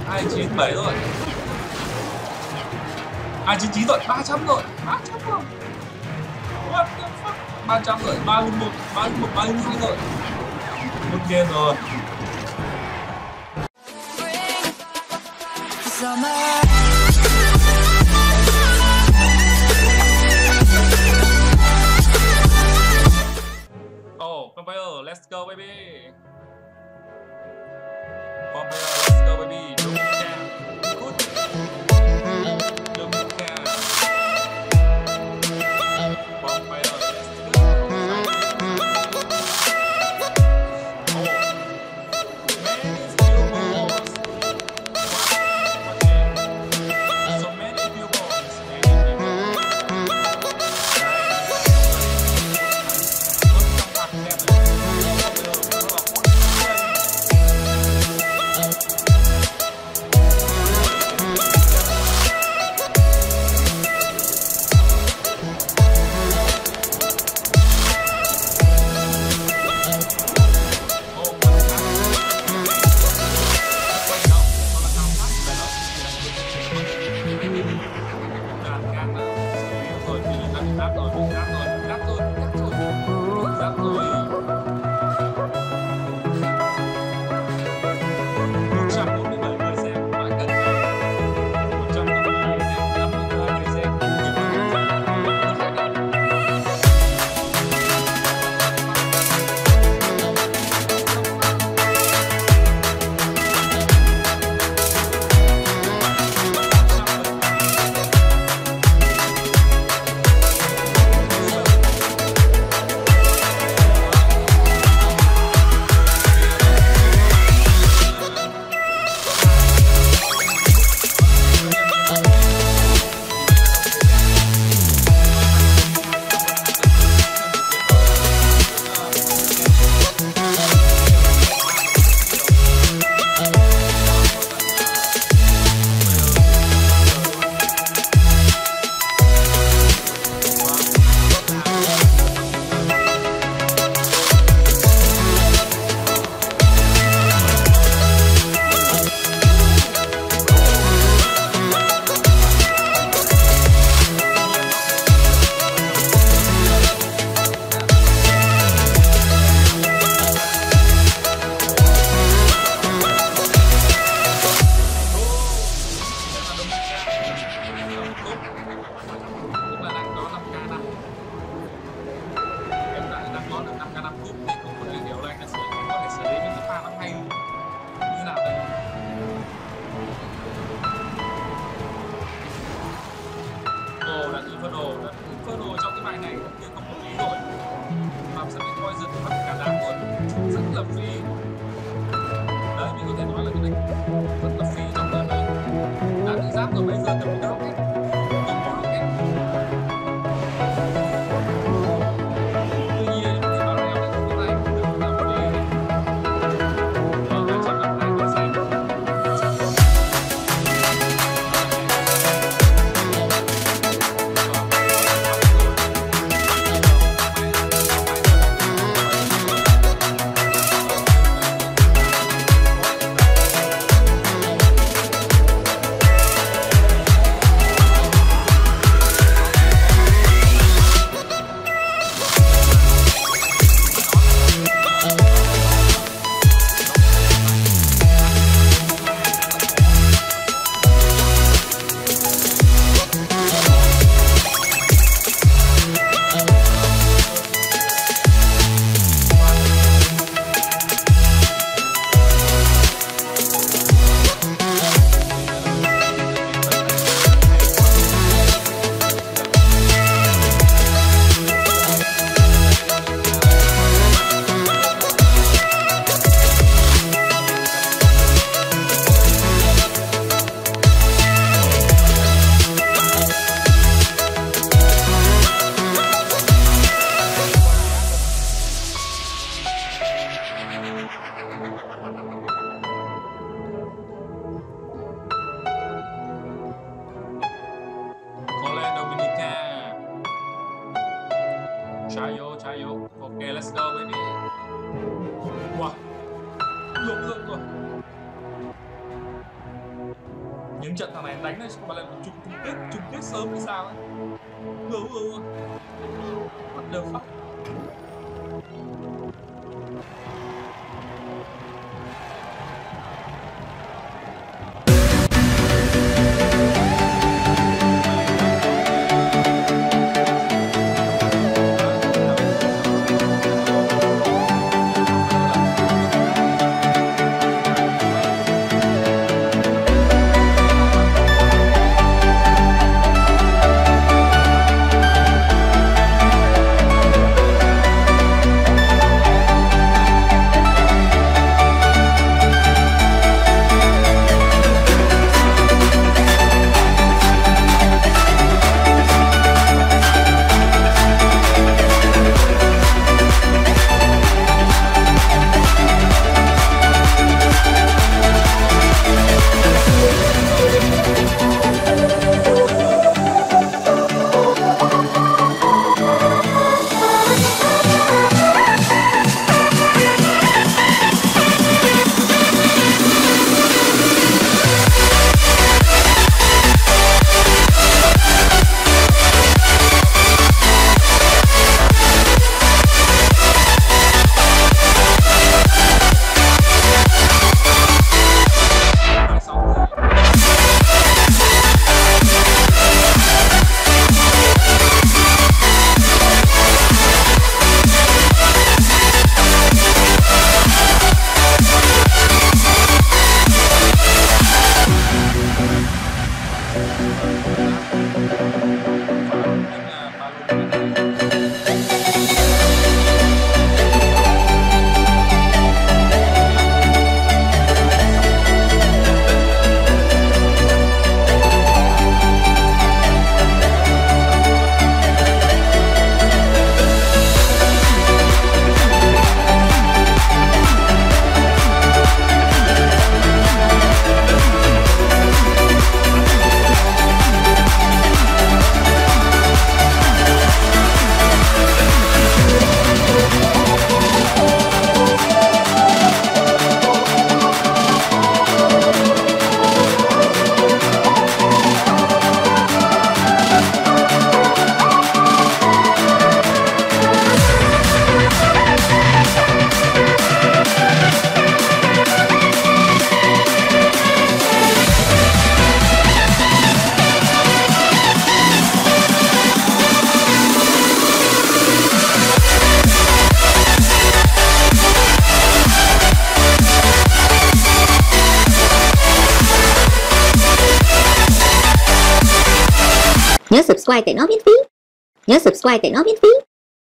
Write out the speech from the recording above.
297 rồi. 299 rồi, 300 rồi. 300 rồi. What the fuck? 300 rồi, 301, 301, 302 rồi. Một game rồi. Oh, Vampire, let's go baby. Vampire, let's go baby. Dominica. Good. Dominica. Vampire, let's go. Oh. Many skill balls. So many skill balls. Inferno trong cái bài này thì không hợp lý rồi. Làm sẽ bị poison mất cả đám luôn, rất là phí. Đấy, mình có thể nói là cái này rất là phí trong lần này. Đã bị giáp rồi, bây giờ cầm cái rocket, không có rocket. Tuy nhiên thì Barrel lại không có này, được làm đi. Ở 252 người xem. Chayo. Okay, let's go baby. Wow, lượng rồi. Đến trận thằng này đánh này không phải là chung kết sớm hay sao ấy. What the fuck. Nhớ subscribe tại nó miễn phí.